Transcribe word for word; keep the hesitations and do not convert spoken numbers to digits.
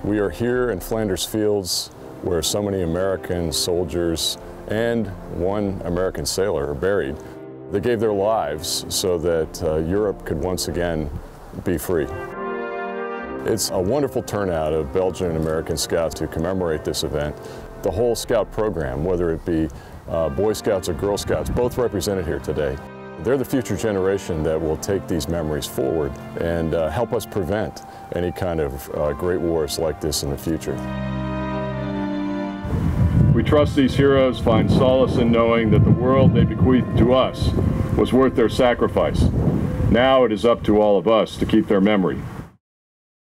We are here in Flanders fields where so many American soldiers and one American sailor are buried. They gave their lives so that uh, Europe could once again be free. It's a wonderful turnout of Belgian and American Scouts to commemorate this event. The whole Scout program, whether it be uh, Boy Scouts or Girl Scouts, both represented here today. They're the future generation that will take these memories forward and uh, help us prevent any kind of uh, great wars like this in the future. We trust these heroes find solace in knowing that the world they bequeathed to us was worth their sacrifice. Now it is up to all of us to keep their memory